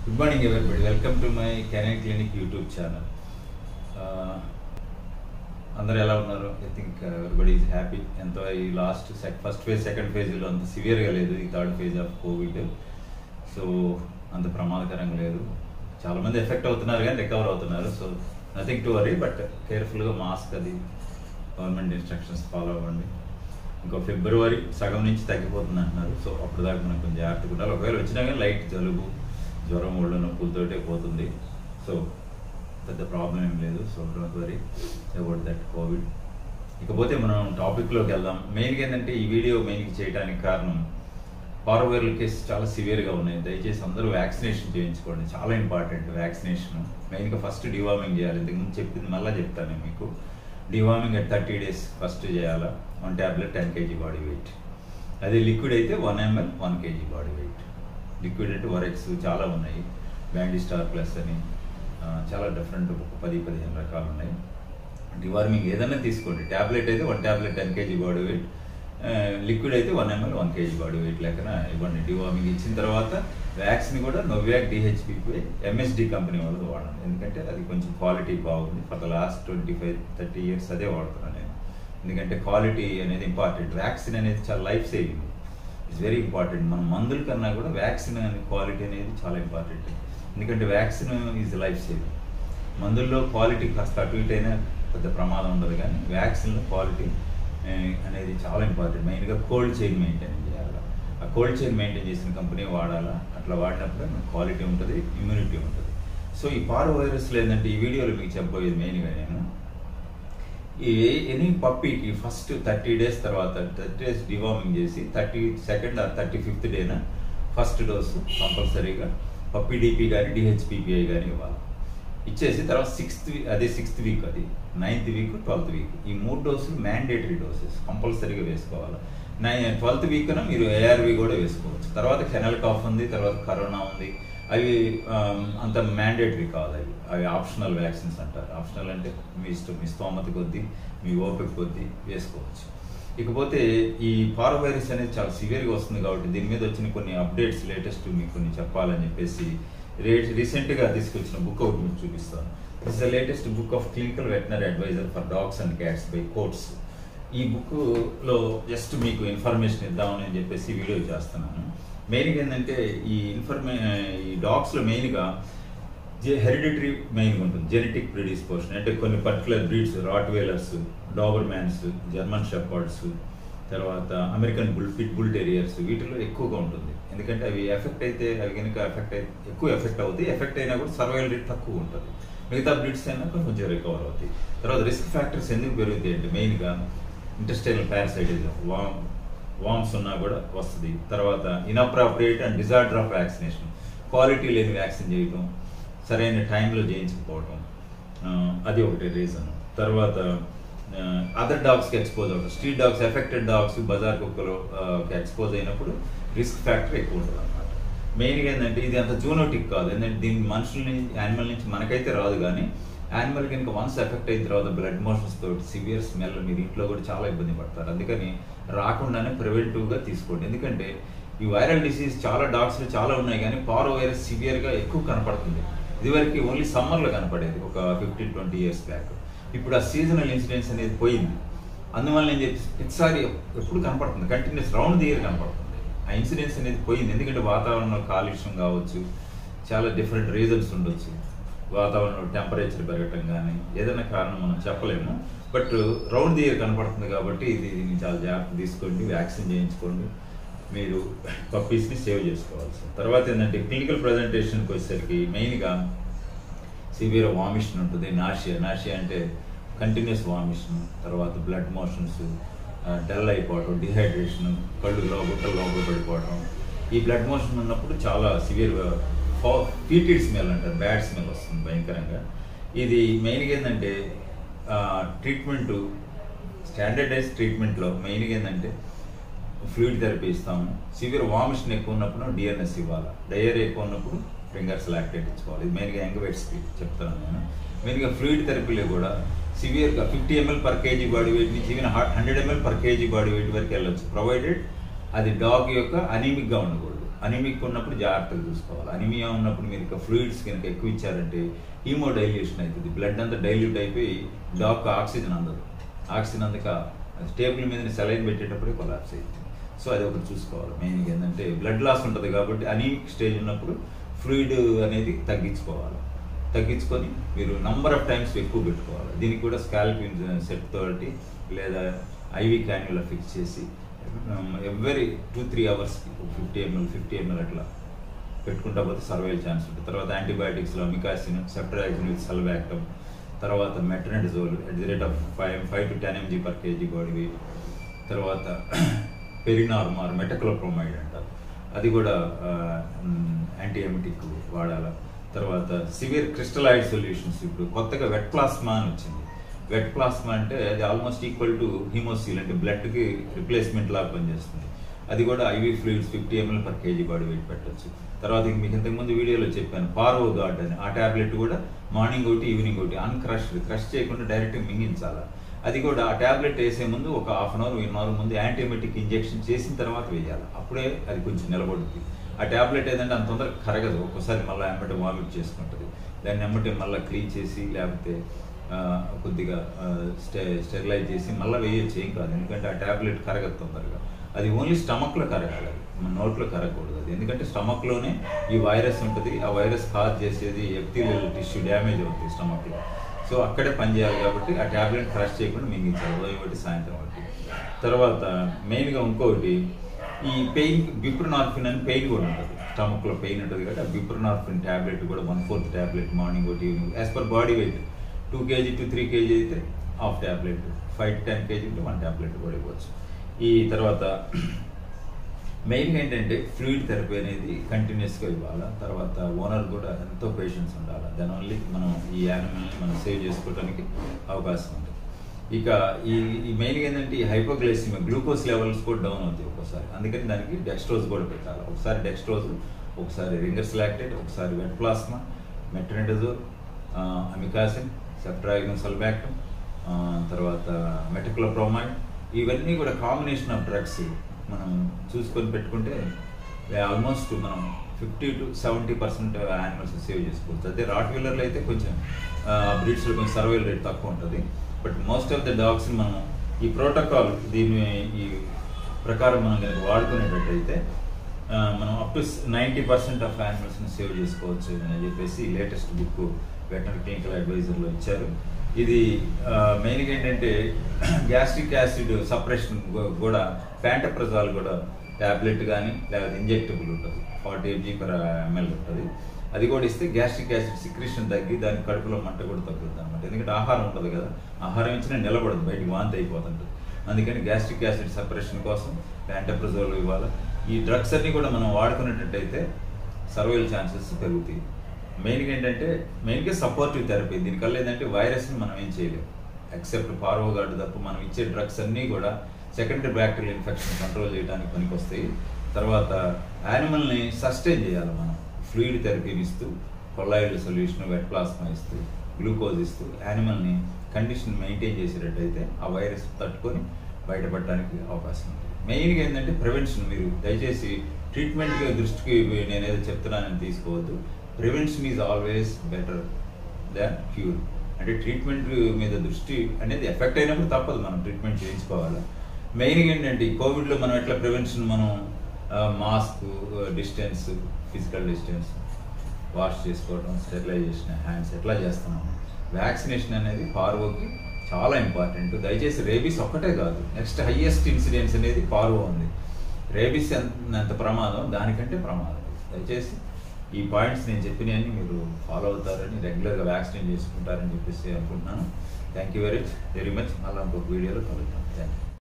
Good morning everybody. Welcome to my Canine Clinic YouTube channel. అందరూ ఎలా ఉన్నారు? I think everybody is happy. ఎంతో ఈ ఫస్ట్ ఫేజ్ సెకండ్ ఫేజ్లో అంత సివియర్గా లేదు, ఈ third phase of covid. So అంత ప్రమాదకరంగా లేదు. చాలామంది ఎఫెక్ట్ అవుతున్నారు కానీ రికవర్ అవుతున్నారు. So nothing to worry, but కేర్ఫుల్గా మాస్క్ అది గవర్నమెంట్ ఇన్స్ట్రక్షన్స్ ఫాలో అవ్వండి. ఇంకో ఫిబ్రవరి సగం నుంచి తగ్గిపోతుంది అంటున్నారు. సో అప్పుడు దాకా మనం కొంచెం జాగ్రత్తగా ఉండాలి. ఒకవేళ వచ్చినా కానీ లైట్ జలుబు, జ్వరం, ఒళ్ళు నొప్పులతోటే పోతుంది. సో పెద్ద ప్రాబ్లం ఏం లేదు. So don't worry about that covid. ఇకపోతే మనం టాపిక్లోకి వెళ్దాం. మెయిన్గా ఏంటంటే ఈ వీడియో మెయిన్గా చేయడానికి కారణం, పార్వో వైరల్ కేసు చాలా సివియర్గా ఉన్నాయి. దయచేసి అందరూ వ్యాక్సినేషన్ చేయించుకోండి, చాలా ఇంపార్టెంట్ వ్యాక్సినేషన్. మెయిన్గా ఫస్ట్ డివార్మింగ్ చేయాలి. ఇంతకుముందు చెప్పింది మళ్ళీ చెప్తాను నేను మీకు. డివార్మింగ్ at 30 days ఫస్ట్ చేయాలా. 1 tablet 10 kg బాడీ వెయిట్. అదే లిక్విడ్ అయితే 1 ml 1 kg body weight. Liquid అంటే వరెక్స్ చాలా ఉన్నాయి, బ్యాండీ స్టార్ ప్లస్ అని చాలా డిఫరెంట్ 10-15 రకాలు ఉన్నాయి. డివార్మింగ్ ఏదైనా తీసుకోండి. ట్యాబ్లెట్ అయితే 1 tablet 10 kg body weight, liquid అయితే 1 ml 1 kg బాడీ వెయిట్ లెక్కన ఇవ్వండి. డివార్మింగ్ ఇచ్చిన తర్వాత వ్యాక్సిన్ కూడా నోవాక్ DHPపై MSD కంపెనీ వాళ్ళది వాడండి. ఎందుకంటే అది కొంచెం క్వాలిటీ బాగుంది. ఫర్ ద లాస్ట్ 25-30 years అదే వాడుతున్నాను నేను. ఎందుకంటే క్వాలిటీ అనేది ఇంపార్టెంట్. వ్యాక్సిన్ అనేది చాలా life saving, it's very important. మన మందుల కన్నా కూడా వ్యాక్సిన్ అనే క్వాలిటీ అనేది చాలా ఇంపార్టెంట్. ఎందుకంటే వ్యాక్సిన్ ఈజ్ లైఫ్ సేవింగ్. మందుల్లో క్వాలిటీ కాస్త అటు ఇటు అయినా పెద్ద ప్రమాదం ఉండదు, కానీ వ్యాక్సిన్లో క్వాలిటీ అనేది చాలా ఇంపార్టెంట్. మెయిన్గా కోల్డ్ చైన్ మెయింటైన్ చేయాలి. ఆ కోల్డ్ చైన్ మెయింటైన్ చేసిన కంపెనీ వాడాలా. అట్లా వాడినప్పుడే మనకు క్వాలిటీ ఉంటుంది, ఇమ్యూనిటీ ఉంటుంది. సో ఈ పార్వో వైరస్లో ఏంటంటే ఈ వీడియోలో మీకు చెప్పబోయేది మెయిన్గా నేను ఎనీ పప్పీకి ఫస్ట్ 30 days తర్వాత 30 days డివార్మింగ్ చేసి 32nd or 35th డేన ఫస్ట్ డోసు కంపల్సరీగా పప్పీ డిపి కానీ DHPPI కానీ ఇవ్వాలి. ఇచ్చేసి తర్వాత 6th వీక్, అది 9th వీక్, 12th వీక్, ఈ 3 డోసులు మ్యాండేటరీ డోసెస్ కంపల్సరీగా వేసుకోవాలి. 12th వీక్న మీరు ARV కూడా వేసుకోవచ్చు. తర్వాత కెనల్ కాఫ్ ఉంది, తర్వాత కరోనా ఉంది. అవి అంత మ్యాండేటరీ కాదు, అవి ఆప్షనల్ వ్యాక్సిన్స్ అంటారు. ఆప్షనల్ అంటే మీ ఇష్టం, మీ స్తోమత కొద్దీ, మీ ఓపిక కొద్దీ వేసుకోవచ్చు. ఇకపోతే ఈ పార్వో వైరస్ అనేది చాలా సివియర్గా వస్తుంది కాబట్టి దీని మీద వచ్చిన కొన్ని అప్డేట్స్ లేటెస్ట్ మీకు కొన్ని చెప్పాలని చెప్పేసి రీసెంట్గా తీసుకొచ్చిన బుక్ ఒకటి మీకు చూపిస్తాను. This is the latest book of clinical veterinary advisor for dogs and cats by Coates. ఈ బుక్లో జస్ట్ మీకు ఇన్ఫర్మేషన్ ఇద్దామని చెప్పేసి వీడియో చేస్తున్నాను. మెయిన్గా ఏంటంటే ఈ డాగ్స్లో మెయిన్గా హెరిడిటరీ మెయిన్గా ఉంటుంది. జెనెటిక్ ప్రిడిస్పోషన్ అంటే కొన్ని particular breeds, rottweilers, dobermans, German shepherds, తర్వాత అమెరికన్ పిట్ బుల్ టెరియర్స్, వీటిలో ఎక్కువగా ఉంటుంది. ఎందుకంటే అవి కనుక ఎక్కువ ఎఫెక్ట్ అవుతాయి. ఎఫెక్ట్ అయినా కూడా సర్వైవల్ రేట్ తక్కువ ఉంటుంది. మిగతా బ్రీడ్స్ అయినా కొంచెం రికవర్ అవుతాయి. తర్వాత రిస్క్ ఫ్యాక్టర్స్ ఎందుకు పెరుగుతాయి అంటే మెయిన్గా ఇంటెస్టైనల్ పారాసైటిజం, వామ్స్ ఉన్నా కూడా వస్తుంది. తర్వాత inappropriate and disorder of vaccination, quality లేని వ్యాక్సిన్ చేయటం, సరైన టైంలో చేయించకపోవడం, అది ఒకటి రీజన్. తర్వాత అదర్ డాగ్స్కి ఎక్స్పోజ్ అవ్వడం, స్ట్రీట్ డాగ్స్, ఎఫెక్టెడ్ డాగ్స్, బజార్ కుక్కలు ఎక్స్పోజ్ అయినప్పుడు రిస్క్ ఫ్యాక్టర్ ఎక్కువ ఉంటుంది అనమాట. మెయిన్గా ఏంటంటే ఇది అంత జూనోటిక్ కాదు. ఏంటంటే దీన్ని మనుషుల నుంచి, యానిమల్ నుంచి మనకైతే రాదు, కానీ యానిమల్ కనుక వన్స్ ఎఫెక్ట్ అయిన తర్వాత బ్లడ్ మోషన్స్ తోటి సివియర్ స్మెల్, మీరు ఇంట్లో కూడా చాలా ఇబ్బంది పడతారు. అందుకని రాకుండానే ప్రివెంటివ్గా తీసుకోండి. ఎందుకంటే ఈ వైరల్ డిసీజ్ చాలా డాగ్స్లో చాలా ఉన్నాయి, కానీ పార్వో వైరస్ సివియర్గా ఎక్కువ కనపడుతుంది. ఇదివరకు ఓన్లీ సమ్మర్లో కనపడేది ఒక 15-20 years బ్యాక్. ఇప్పుడు ఆ సీజనల్ ఇన్సిడెన్స్ అనేది పోయింది. అందువల్ల నేను చెప్పి ప్రతిసారి ఎప్పుడు కనపడుతుంది, కంటిన్యూస్ రౌండ్ ది ఇయర్ కనపడుతుంది. ఆ ఇన్సిడెన్స్ అనేది పోయింది. ఎందుకంటే వాతావరణంలో కాలుష్యం కావచ్చు, చాలా డిఫరెంట్ రీజన్స్ ఉండొచ్చు. వాతావరణంలో టెంపరేచర్ పెరగటం కానీ ఏదైనా కారణం మనం చెప్పలేము. బట్ రౌండ్ ది ఇయర్ కనపడుతుంది కాబట్టి దీన్ని చాలా జాగ్రత్త తీసుకోండి, వ్యాక్సిన్ చేయించుకోండి, మీరు పప్పీస్ని సేవ్ చేసుకోవాల్సి. తర్వాత ఏంటంటే క్లినికల్ ప్రజెంటేషన్కి వచ్చేసరికి మెయిన్గా సివియర్ వామిషన్ ఉంటుంది. నాషియా అంటే కంటిన్యూస్ వామిషన్, తర్వాత బ్లడ్ మోషన్స్, డల్ అయిపోవటం, డిహైడ్రేషన్, గుట్టలు లోపల పడిపోవటం. ఈ బ్లడ్ మోషన్ ఉన్నప్పుడు చాలా సివియర్ ఫీటిడ్ స్మెల్ అంటారు, బ్యాడ్ స్మెల్ వస్తుంది భయంకరంగా. ఇది మెయిన్గా ఏంటంటే ట్రీట్మెంట్, స్టాండర్డైజ్ ట్రీట్మెంట్లో మెయిన్గా ఏంటంటే ఫ్లూయిడ్ థెరపీ ఇస్తాము. సివియర్ వామిషన్ ఎక్కువ ఉన్నప్పుడు DNS ఇవ్వాలి. డయేరియా ఎక్కువ ఉన్నప్పుడు ఫింగర్స్ లాక్టేట్ ఇచ్చుకోవాలి. ఇది మెయిన్గా యంగ్వెట్స్కి చెప్తాను నేను. మెయిన్గా ఫ్లూయిడ్ థెరపీలో కూడా సివియర్గా 50 ml per kg body weight నుంచి even 100 ml per kg body weight వరకు వెళ్ళొచ్చు, ప్రొవైడెడ్ అది డాగ్ యొక్క అనీమిక్గా ఉండకూడదు. అనీమిక్ ఉన్నప్పుడు జాగ్రత్తగా చూసుకోవాలి. అనీమియా ఉన్నప్పుడు మీరు ఇక ఫ్లూయిడ్స్ కనుక ఎక్కువ ఇచ్చారంటే హీమోడైల్యూషన్ అవుతుంది, బ్లడ్ అంతా డైల్యూట్ అయిపోయి డాక్కి ఆక్సిజన్ అందదు. ఆక్సిజన్ అందక టేబుల్ మీద సెలైన్ పెట్టేటప్పుడే కొలాప్స్ అవుతుంది. సో అది ఒకటి చూసుకోవాలి. మెయిన్గా ఏంటంటే బ్లడ్ లాస్ ఉంటుంది కాబట్టి అనీమిక్ స్టేజ్ ఉన్నప్పుడు ఫ్లూయిడ్ అనేది తగ్గించుకొని మీరు నంబర్ ఆఫ్ టైమ్స్ ఎక్కువ పెట్టుకోవాలి. దీనికి కూడా స్కాల్ప్ సెట్ తోటి లేదా ఐవి క్యాన్యులా ఫిక్స్ చేసి ఎవ్రీ 2-3 అవర్స్కి 50 ml అట్లా పెట్టుకుంటా పోతే సర్వైవల్ ఛాన్స్ ఉంటుంది. తర్వాత యాంటీబయాటిక్స్లో మికాసిన్, సెప్ట్రాక్సిన్ విత్ సల్వాక్టమ్, తర్వాత metronidazole at the rate of 5 to 10 mg per kg body weight, తర్వాత పెరినార్మార్ మెటక్లోప్రోమైడ్ అంటారు, అది కూడా యాంటీఎమిటిక్ వాడాలి. తర్వాత సివియర్ క్రిస్టలైడ్ సొల్యూషన్స్, ఇప్పుడు కొత్తగా వెట్ ప్లాస్మా అని వచ్చింది. వెట్ ప్లాస్మా అంటే అది ఆల్మోస్ట్ ఈక్వల్ టు హిమోసీల్, అంటే బ్లడ్కి రిప్లేస్మెంట్ లాగా పనిచేస్తుంది. అది కూడా IV fluids 50 ml per kg body weight పెట్టచ్చు. తర్వాత మీకు ఇంతకుముందు వీడియోలో చెప్పాను పార్వో గార్డ్ అని, ఆ ట్యాబ్లెట్ కూడా మార్నింగ్ ఒకటి ఈవినింగ్ ఒకటి క్రష్ చేయకుండా డైరెక్ట్గా మింగించాలి. అది కూడా ఆ ట్యాబ్లెట్ వేసే ముందు ఒక 1/2 hour 1 hour ముందు యాంటీబయాటిక్ ఇంజెక్షన్ చేసిన తర్వాత వేయాలి. అప్పుడే అది కొంచెం నిలబడుతుంది. ఆ ట్యాబ్లెట్ ఏదంటే అంత తొందరగా కరగదు, ఒక్కోసారి మళ్ళీ ఎమ్మటే వామిట్ చేసుకుంటుంది. దాన్ని ఎమ్మటే మళ్ళీ క్లీన్ చేసి లేకపోతే కొద్దిగా స్టెరిలైజ్ చేసి మళ్ళీ వేయచ్చు, ఏం కాదు. ఎందుకంటే ఆ ట్యాబ్లెట్ కరగదు తొందరగా. అది ఓన్లీ స్టమక్లో కరగాలి, మన నోట్లో కరగకూడదు. అది ఎందుకంటే స్టమక్లోనే ఈ వైరస్ ఉంటుంది. ఆ వైరస్ కాజ్ చేసేది ఎపిథీలియల్ టిష్యూ డ్యామేజ్ అవుతుంది స్టమక్లో. సో అక్కడే పనిచేయాలి కాబట్టి ఆ ట్యాబ్లెట్ క్రష్ చేయకుండా మింగించాలి, ఉదయం ఒకటి సాయంత్రం ఒకటి. తర్వాత మెయిన్గా ఇంకొకటి ఈ పెయిన్, బిప్రోనార్ఫిన్ అని పెయిన్ కూడా ఉంటుంది, స్టమక్లో పెయిన్ ఉంటుంది కాబట్టి ఆ బిప్రోనార్ఫిన్ ట్యాబ్లెట్ కూడా 1/4 ట్యాబ్లెట్ మార్నింగ్ ఒకటి evening as per body weight. 2 kg to 3 kg అయితే హాఫ్ ట్యాబ్లెట్, 5 to 10 kg అయితే 1 ట్యాబ్లెట్ కూడా ఇవ్వచ్చు. ఈ తర్వాత మెయిన్గా ఏంటంటే ఫ్లూయిడ్ థెరపీ అనేది కంటిన్యూస్గా ఇవ్వాలి. తర్వాత ఓనర్ కూడా ఎంతో పేషెన్స్ ఉండాలి. దాని ఓన్లీ మనం ఈ యానిమల్ని మనం సేవ్ చేసుకోవడానికి అవకాశం ఉంటుంది. ఇక ఈ మెయిన్గా ఏంటంటే ఈ హైపోగ్లైసిమియా, గ్లూకోజ్ లెవెల్స్ కూడా డౌన్ అవుతాయి ఒక్కోసారి. అందుకని దానికి డెక్స్ట్రోజ్ కూడా పెట్టాలి. ఒకసారి డెక్స్ట్రోజ్, ఒకసారి రింగర్స్ లాక్టేట్, ఒకసారి vet plasma, metronidazole, amikacin, ceftriaxone sulbactam, తర్వాత మెటక్లోప్రోమైడ్, ఇవన్నీ కూడా కాంబినేషన్ ఆఫ్ డ్రగ్స్ మనం చూసుకొని పెట్టుకుంటే ఆల్మోస్ట్ మనం 50 to 70% యానిమల్స్ సేవ్ చేసుకోవచ్చు. అదే రాట్ వీలర్లో అయితే కొంచెం బ్రీడ్స్లో కొంచెం సర్వైవల్ రేట్ తక్కువ ఉంటుంది. But most of the dogs మనం ఈ ప్రోటోకాల్ ఈ ప్రకారం మనం కనుక వాడుకునేటట్టయితే మనం అప్ టు 90% ఆఫ్ యానిమల్స్ని సేవ్ చేసుకోవచ్చు అని చెప్పేసి లేటెస్ట్ బుక్ వెటనరీ క్లినికల్ అడ్వైజర్లో ఇచ్చారు. ఇది మెయిన్గా ఏంటంటే గ్యాస్ట్రిక్ యాసిడ్ సప్రెషన్ కూడా ప్యాంటప్రజాల్ కూడా ట్యాబ్లెట్ కానీ లేకపోతే ఇంజెక్టబుల్ ఉంటుంది, 40 mg per ml ఉంటుంది. అది కూడా ఇస్తే గ్యాస్ట్రిక్ యాసిడ్ సిక్రేషన్ తగ్గి దాని కడుపులో మంట కూడా తగ్గుతుంది అనమాట. ఎందుకంటే ఆహారం ఉంటుంది కదా, ఆహారం ఇచ్చినా నిలబడదు, బయటికి వాంతి అయిపోతుంటుంది. అందుకని గ్యాస్ట్రిక్ యాసిడ్ సపరేషన్ కోసం ప్యాంటప్రజోల్ ఇవ్వాలి. ఈ డ్రగ్స్ అన్నీ కూడా మనం వాడుకునేటట్టయితే సర్వైవల్ ఛాన్సెస్ పెరుగుతాయి. మెయిన్గా ఏంటంటే మెయిన్గా సపోర్టివ్ థెరపీ. దీనికల్లా ఏంటంటే వైరస్ని మనం ఏం చేయలేము ఎక్సెప్ట్ పార్వో గార్డ్ తప్ప. మనం ఇచ్చే డ్రగ్స్ అన్నీ కూడా సెకండరీ బ్యాక్టీరియల్ ఇన్ఫెక్షన్ కంట్రోల్ చేయడానికి పనికి వస్తాయి. తర్వాత యానిమల్ని సస్టైన్ చేయాలి మనం, ఫ్లూయిడ్ థెరపీని ఇస్తూ, కొల్లాయిడ్ సొల్యూషన్, వెట్ ప్లాస్మా ఇస్తూ, గ్లూకోజ్ ఇస్తూ యానిమల్ని కండిషన్ మెయింటైన్ చేసేటట్టయితే ఆ వైరస్ తట్టుకొని బయటపడడానికి అవకాశం ఉంటుంది. మెయిన్గా ఏంటంటే ప్రివెన్షన్. మీరు దయచేసి ట్రీట్మెంట్ దృష్టికి నేనేదో చెప్తున్నానని తీసుకోవద్దు. Prevention is always better than cure. అంటే ట్రీట్మెంట్ మీద దృష్టి అనేది ఎఫెక్ట్ అయినప్పుడు తప్పదు, మనం ట్రీట్మెంట్ చేయించుకోవాలి. మెయిన్గా ఏంటంటే ఈ కోవిడ్లో మనం ఎట్లా ప్రివెన్షన్, మనం mask, distance, physical distance, wash చేసుకోవడం, స్టెరిలైజేషన్, హ్యాండ్స్ ఎట్లా చేస్తున్నాం. వ్యాక్సినేషన్ అనేది పార్వోకి చాలా ఇంపార్టెంట్. దయచేసి రేబీస్ ఒక్కటే కాదు, నెక్స్ట్ హైయెస్ట్ ఇన్సిడెన్స్ అనేది పార్వో ఉంది. రేబీస్ ఎంత ప్రమాదం, దానికంటే ప్రమాదం. దయచేసి ఈ పాయింట్స్ నేను చెప్పినవన్నీ మీరు ఫాలో అవుతారని, రెగ్యులర్గా వ్యాక్సినేట్ చేసుకుంటారని చెప్పేసి అనుకుంటున్నాను. Thank you very much. మళ్ళీ ఇంకొక వీడియోలో కలుద్దాం. Thank you.